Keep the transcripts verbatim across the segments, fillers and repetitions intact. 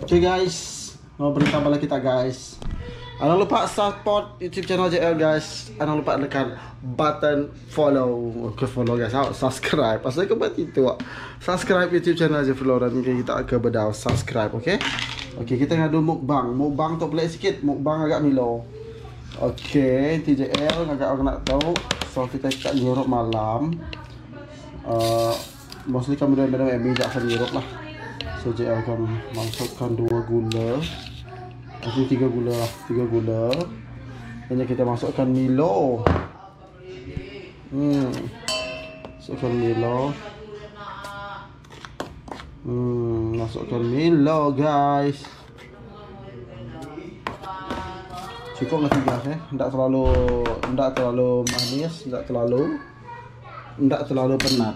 Oke guys, mau berita balik kita guys. Jangan lupa support YouTube channel J L guys. Jangan lupa tekan button follow. Oke follow guys, subscribe. Pasal ke buat itu. Subscribe YouTube channel J L dan kita ke bedau subscribe, oke? Oke, kita ngadu mukbang. Mukbang tu pelik sikit, mukbang agak milo. Oke, T J L agak orang nak tahu. So kita kat Europe malam. Uh, mostly kami dah minum M B tak Europe lah. So J L akan masukkan dua gula. Ini tiga gula, tiga gula. Dan kita masukkan Milo. Hmm, masukkan Milo. Hmm, masukkan Milo guys. Cukup lah tiga eh. Tidak terlalu, tidak terlalu manis, tidak terlalu, tidak terlalu penat.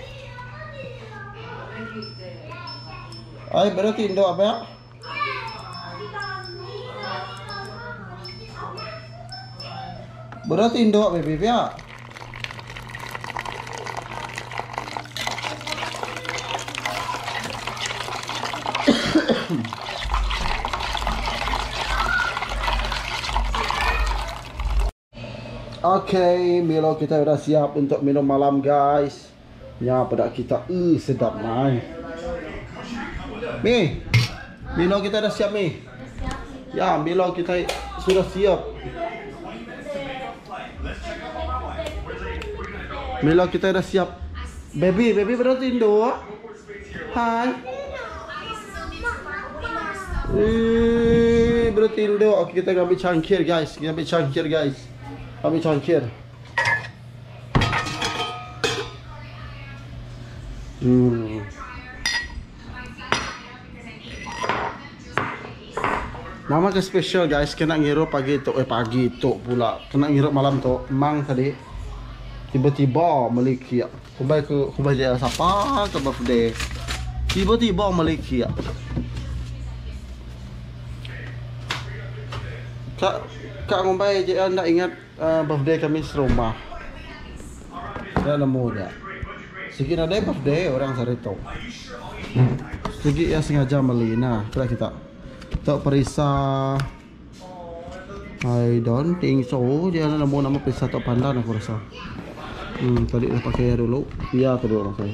Ay, berarti Indo apa ya? Berarti Indo apa bebe ya? Oke, okay, Milo kita sudah siap untuk minum malam guys. Ya, pada kita, uh, sedap mai. Mi, Milo kita sudah siap Mi. Ya, Milo kita sudah siap. Milo kita sudah siap. Baby, baby berarti Indo. Hai. Eh, berarti Indo. Oke, kita ambil cangkir guys. Kita ambil cangkir guys. Ambil cangkir. Hmm. Nama ke special guys, kena ngirup pagi tu, eh pagi tu pula. Kena ngirup malam tu. Mang tadi tiba-tiba Maliki. Kumbai ke kumbai dia siapa ke birthday. Tiba-tiba Maliki. Kak Kak kumbai dia nak ingat uh, birthday kami serumah. Dah nemu dia. Sikit ada birthday orang Sarito. Sikit yang sengaja beli. Nah, kita kita tak perisa. I don't think so. Dia nak nemu nama perisa tak pandan aku rasa. Hmm, tadi dah pakai dulu. Ya, tadi orang saya.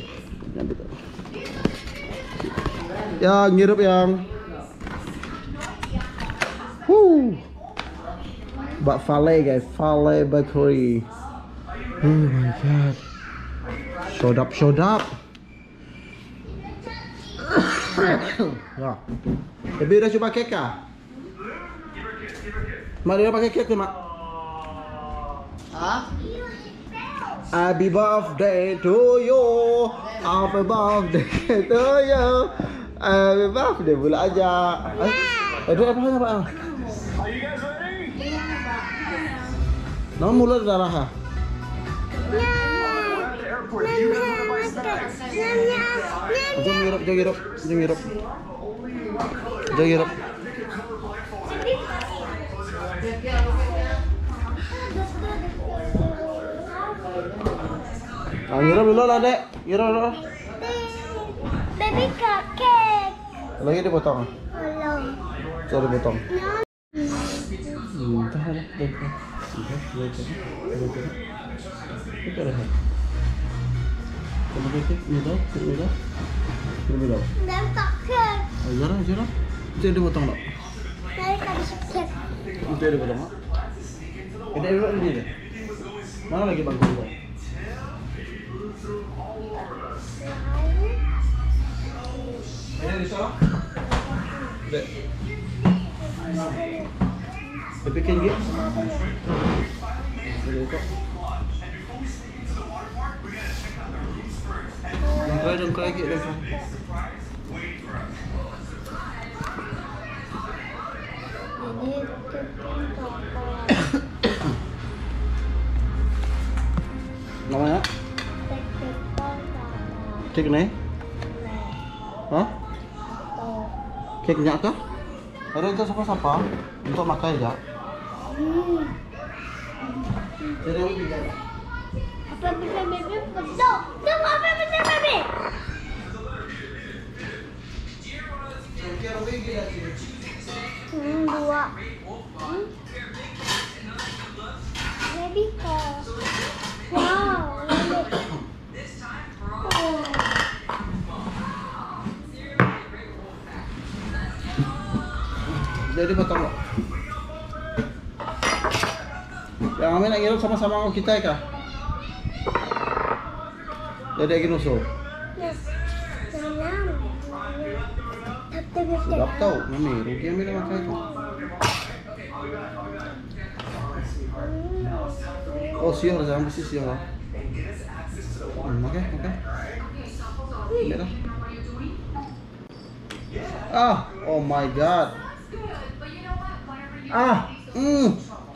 Ya, ngirup yang. Huh. Bak Fale guys, Fale Bakery. Oh my god. Showed up, showed up. Ya. Tapi udah coba kek kah? Mak dia pakai kek tu mak? Hah? Happy birthday to you. Happy birthday to you. Happy birthday pula aja. Eh, ada apa apa? Nama mulut darah ha? Jom hirup, jom hirup, jom hirup. Jom hirup. Ah, hirup dulu lah dek, hirup dulu. Baby cupcake. Lagi dipotong. Belum. Coba dipotong. Hmm, tahan deh, deh. Kita dah. Kamu kek ni dah, ni dah. Ni dah. Dan cupcake. Jarang, jarang. Itu dia potong tak? Saya tadi cupcake. Itu dia potong tak? Kita duduk ni deh. Mana lagi bangku tu? Ini di sana. Dek. Tapi kan dia. Dongkrak, dongkrak lagi, dongkrak. Namanya? Kek ni? Hah? Kek nyak kah? Ada untuk siapa-siapa? Untuk makan aja. Hmm. Jadi apa bisa? Apa bisa baby? Betul. Tunggu apa bisa baby? Hmm, dua. Hmm. Baby car. Wow, baby. Oh. Jadi potong kok. Yang kami nak ngirim sama-sama sama kita kah? Jadi lagi nusuk. Yes. Senang. Tapi bisa. Sedap tau, mami. Rugi kami nak makan itu. Oh siang dah, jangan mesti siang lah. Hmm, oke, oke. Ini dah. Ah, oh my god. Ah, hmm.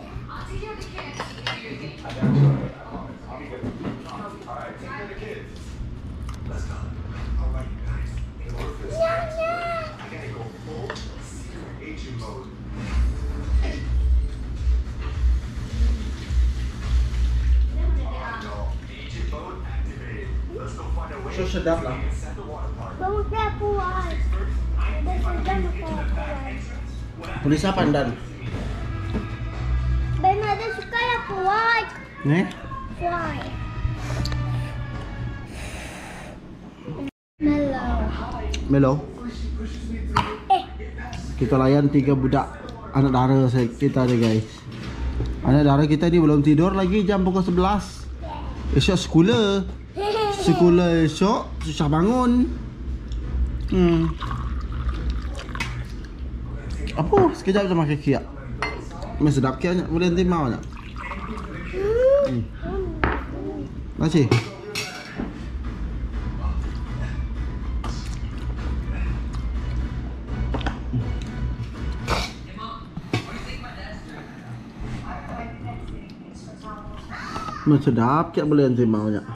So sedap lah. Bawa saya puas. Ada sedang aku puas. Tulisnya pandan. Ben ada suka ya puas. Nih. Puas. Mellow. Melo. Eh, Kita layan tiga budak anak dara saya- kita nih guys. Anak dara kita ni belum tidur lagi jam pukul sebelas. Esok sekolah. Sekolah esok susah bangun. Hmm. Apa? Sekejap je makan kiak. Mesti sedap kiaknya. Boleh nanti mau tak? Hmm. Masih? Mesti sedap kiak boleh nanti mau tak?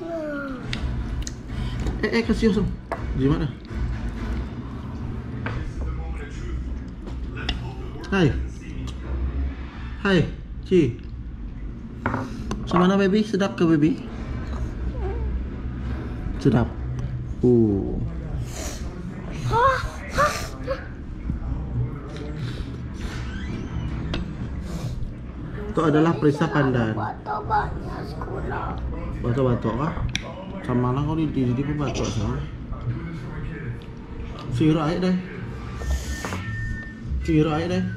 Eh, eh, kasih usum. Gimana? Hai. Hai, Ci. Gimana baby? Sedap ke baby? Sedap. Uh. Itu adalah perisa pandan. batok banyak sekolah. Batok-batok kah? Sama lah kau di di di batok sama. Sira aja deh. Sira aja deh.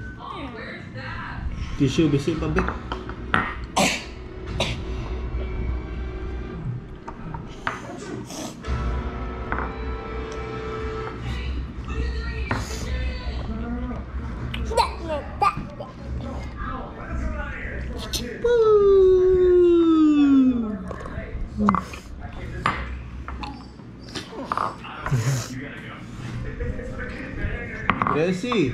Tisu besi pabrik. Tidak, tidak. Gracie.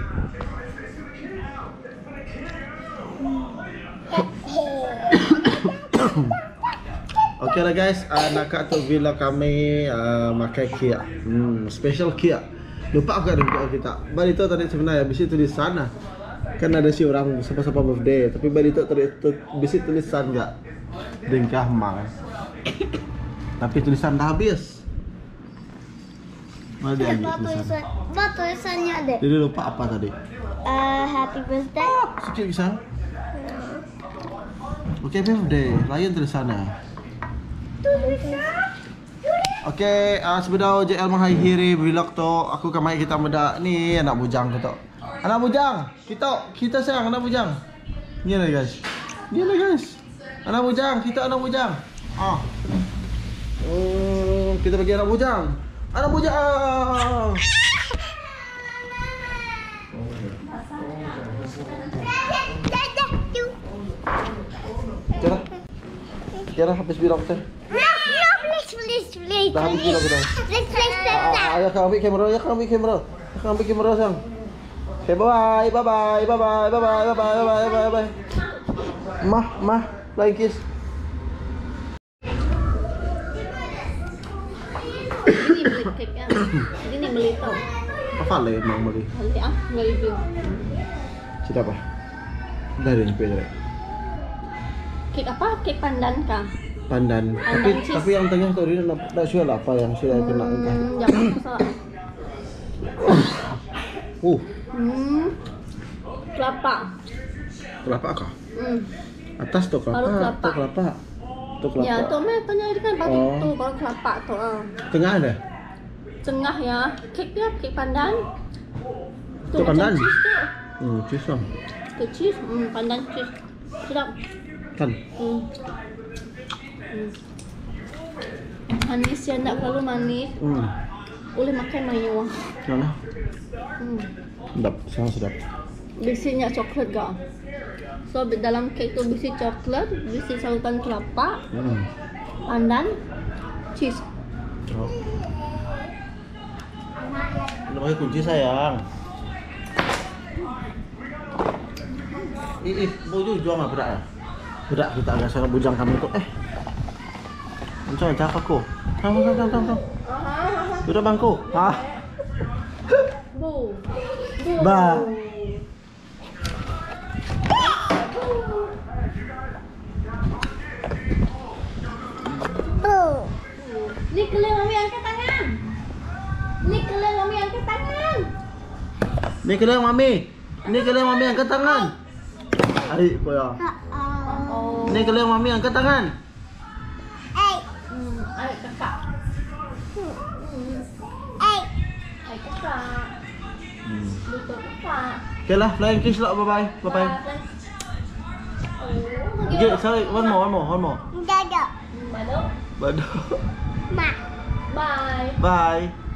Okey lah guys, uh, nak kat tu villa kami uh, makan kia. Hmm, special kia. Lupa aku ada video kita. Bali tu tadi sebenarnya bisi tulis sana. Kan ada si orang siapa-siapa birthday, tapi bali tu tadi tu bisi tulisan enggak. Dengkah mang. Tapi tulisan dah habis. Mana dia ambil Apa tulisan? tulisan? Apa tulisannya deh? Jadi lupa apa tadi? Uh, happy birthday. Sikit bisa. Okey, birthday. Lain tulisannya. Tulisan. Okey, uh, sebenarnya J L mengakhiri vlog tu. Aku kamai kita muda ni anak bujang tu. Anak bujang. Kita kita sayang anak bujang. Ni lah guys. Ni lah guys. Anak bujang, kita anak bujang. Ah. Oh, kita bagi anak bujang. Anak bujang. Kira. Kira habis vlog tu. No, no, please, please, please. Dah habis vlog dah. Please, please, please. Ah, ayah kau ambil kamera, ayah kau ambil kamera. Ayah kau ambil kamera sang. Okay, bye bye, bye bye, bye bye, bye bye, bye bye, bye bye, bye bye. Mah, mah, flying kiss. Ini beli cake kan? Ini beli tau. Apa lagi mau beli? Beli ah, beli view. Cerita apa? Dari ni pera. Cake apa? Cake pandan kah? Pandan. Tapi cheese. tapi yang tengah tu dia nak nak sure lah apa yang sudah kena engkau. Hmm, jangan salah. Uh, Hmm. Kelapa. kelapa kah? Hmm. Atas tuh kelapa, Baru kelapa. tuh kelapa. Tuh kelapa. Ya, tuh meh tanya ini kan baru Oh. itu baru kelapa tuh. ah. Tengah ada? Tengah ya, kek dia kek pandan. Tuh macam pandan? cheese tuh. Hmm, cheese dong. Tuh cheese, hmm, pandan cheese. Sedap. Kan? Hmm. Hmm. Manis ya, enggak terlalu manis. Hmm. Boleh makan mayo. Mana? Hmm. Sedap, sangat sedap. Bisinya coklat gak? So dalam kek itu bisi coklat, bisi sarutan kelapa, Hmm. pandan, cheese. Oh. Udah pakai kunci sayang. Ih, ih, bojo jual mah berat ya? Berat kita agak sangat bujang kami tuh. Eh, jangan cakap aku. Tang, tang, tang, tang, tang. Duduk bangku. Ah, Bu. ba. Bu. Ni keleng mami angkat tangan. Ni keleng mami angkat tangan. Ni keleng mami. Ni keleng mami angkat tangan. Ai, koya. Uh-oh. Oh. Ni keleng mami angkat tangan. Eh, Hmm, ayo kakak. eh. Ayo kakak. Hmm. Betul kakak. Okay lah, flying kiss lah. Bye bye. Bye bye. Oh, Okay, sorry. One more, one more, one more. Dadah. Bado. Bye. Ma. Bye. Bye.